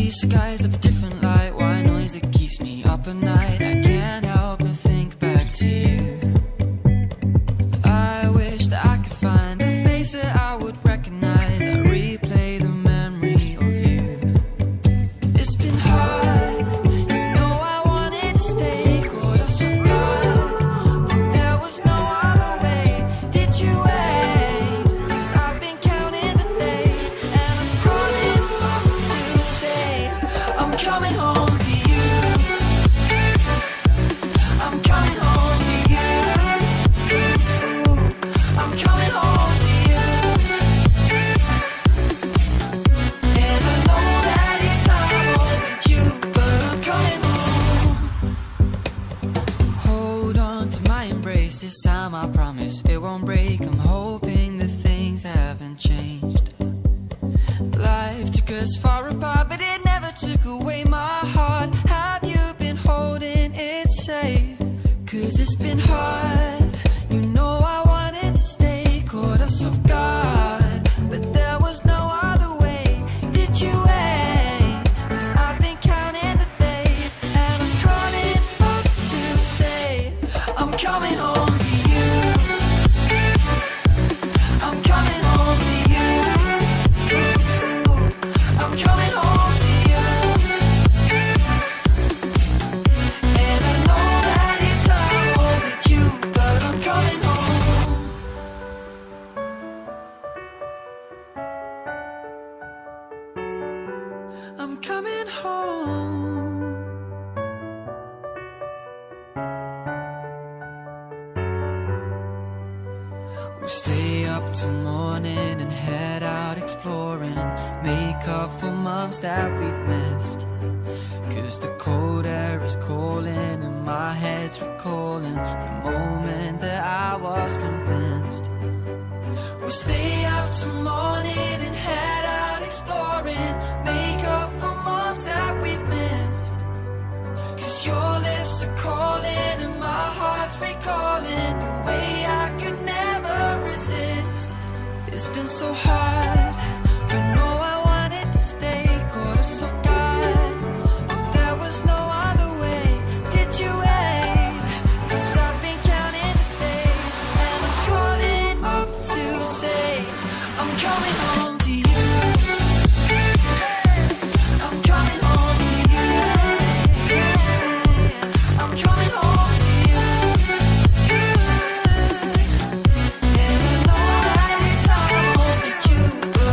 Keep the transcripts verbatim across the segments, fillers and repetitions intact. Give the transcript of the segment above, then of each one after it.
these skies of a different light, white noise that keeps me up at night. I can't help but think back to you. I wish that I could find a face that I would recognize. I replay the memory of you. It's been hard, you know I wanted to stay, caught us off guard, but there was no other way. Did you wait? 'Cause I've been counting the days, and I'm calling up to say I'm coming home to you. I'm coming home to you. I'm coming home to you. And I know that it's hard with you, but I'm coming home. Hold on to my embrace, this time I promise it won't break. I'm hoping that things haven't changed. Life took us far apart, but it never took away my heart. Have you been holding it safe? 'Cause it's been hard, you know I wanted to stay, caught us off guard, but there was no other way. Did you wait? 'Cause I've been counting the days, and I'm calling up to say I'm coming home to you. I'm coming home to you. I'm coming home to you. And I know that it's hard with you, but I'm coming home. I'm coming home. We'll stay up till morning and head out exploring, make up for months that we've missed. 'Cause the cold air is calling and my head's recalling the moment that I was convinced. We'll stay up till morning and head out exploring, make up for months that we've missed. 'Cause your lips are calling and my heart's recalling the way I could never resist. It's been so hard, you know I wanted to stay, caught us off guard, but there was no other way. Did you wait? 'Cause I've been counting the days, and I'm calling up to say I'm coming home to you. I'm coming home to you. I'm coming home to you. And I know that it's hard with you, but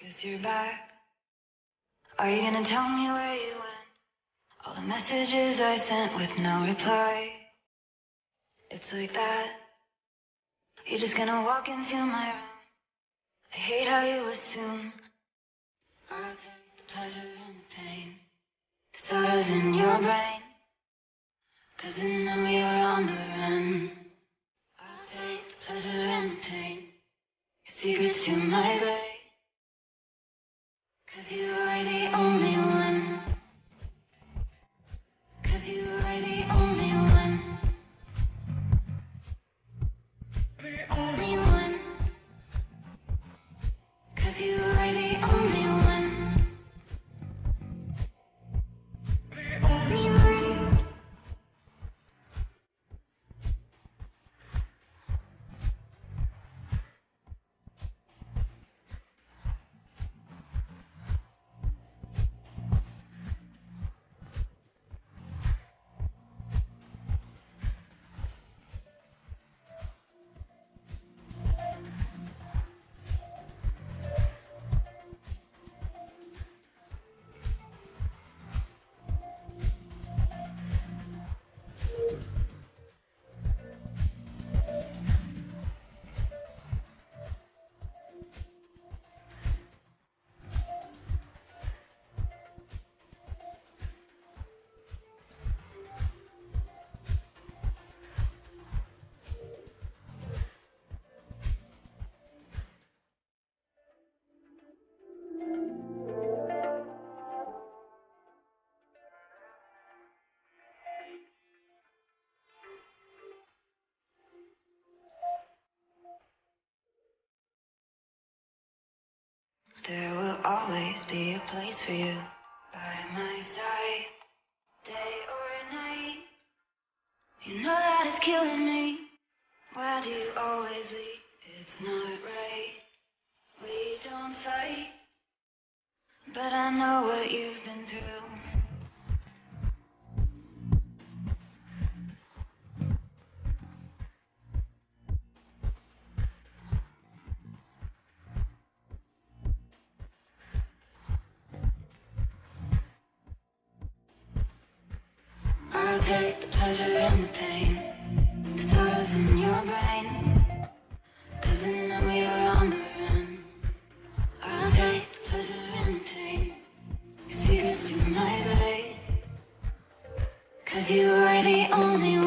Guess you're back. Are you gonna tell me where you went? All the messages I sent with no reply. It's like that. You're just gonna walk into my room. I hate how you assume I'll take the pleasure and the pain, the sorrows in your brain, 'cause I know you're on the run. I'll take the pleasure and the pain, your secrets to my grave, 'cause you are the only one. 'Cause you are the only one. The only one. 'Cause you are the only one. The only one. There will always be a place for you by my side, day or night. You know that it's killing me. Why do you always leave? It's not right. We don't fight, but I know what you've been through. I'll take the pleasure and the pain, the sorrows in your brain, 'cause I know you're on the run. I'll take the pleasure and the pain, your secrets to my grave, 'cause you are the only one.